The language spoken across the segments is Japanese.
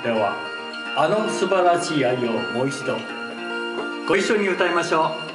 ではあの素晴らしい愛をもう一度ご一緒に歌いましょう。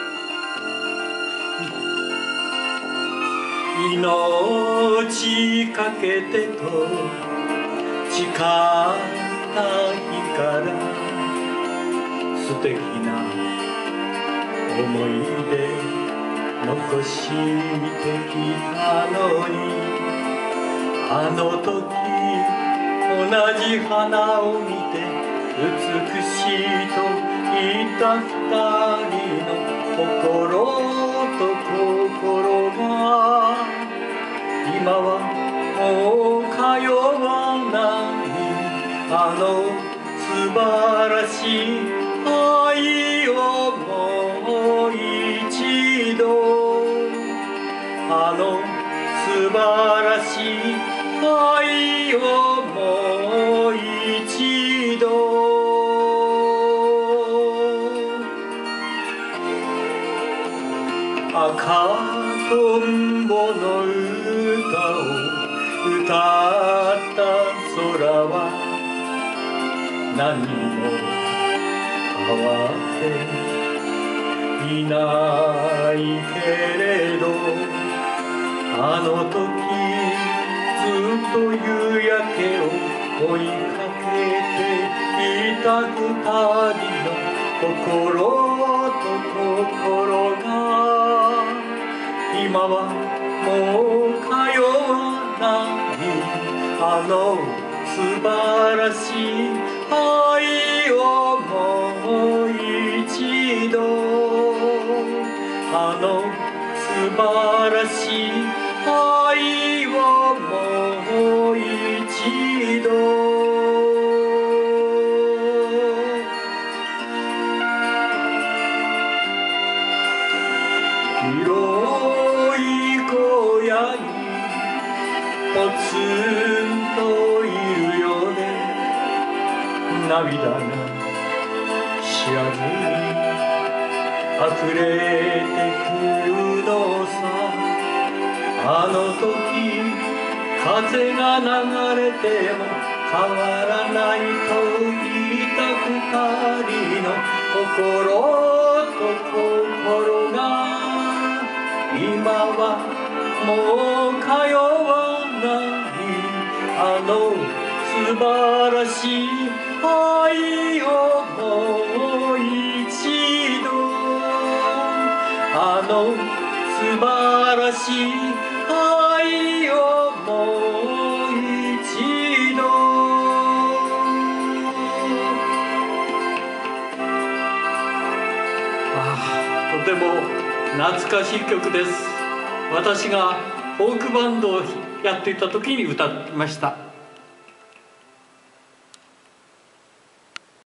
命かけてと誓った日から素敵な思い出残してきたのに、あの時同じ花を見て美しいと言った二人の心と心が今はもう通わない。あの素晴らしい愛をもう一度、あの素晴らしい愛をもう一度。赤とんぼの歌を歌った空は何も変わっていないけれど、あの時ずっと夕焼けを追いかけていた二人の心と心が今はもう通わない。あの素晴らしい愛をもう一度、あの素晴らしい愛をもう一度。広い小屋にポツンといるようで涙が知らずに溢れてくるのさ。あの時風が流れても変わらないと言った二人の心と心が今はもう通わない。あの素晴らしい愛をもう一度、あの素晴らしい愛をもう一度。とても懐かしい曲です。私がフォークバンドをやっていた時に歌いました。